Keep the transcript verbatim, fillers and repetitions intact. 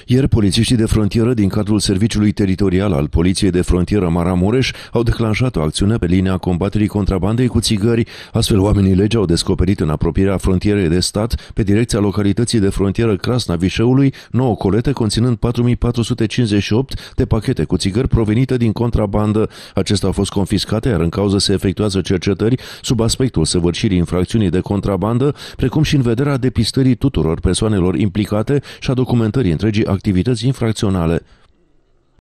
Ieri, polițiștii de frontieră din cadrul Serviciului Teritorial al Poliției de Frontieră Maramureș au declanșat o acțiune pe linia combaterii contrabandei cu țigări. Astfel, oamenii legii au descoperit în apropierea frontierei de stat, pe direcția localității de frontieră Crasna Vișeului, nouă colete conținând patru mii patru sute cincizeci și opt de pachete cu țigări provenite din contrabandă. Acestea au fost confiscate, iar în cauză se efectuează cercetări sub aspectul săvârșirii infracțiunii de contrabandă, precum și în vederea depistării tuturor persoanelor implicate și a documentării întregii activități infracționale.